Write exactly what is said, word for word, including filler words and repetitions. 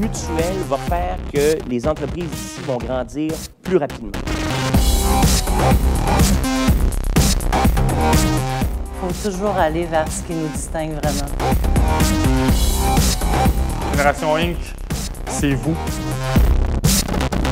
mutuelle va faire que les entreprises ici vont grandir plus rapidement. Il faut toujours aller vers ce qui nous distingue vraiment. Génération Inc, c'est vous.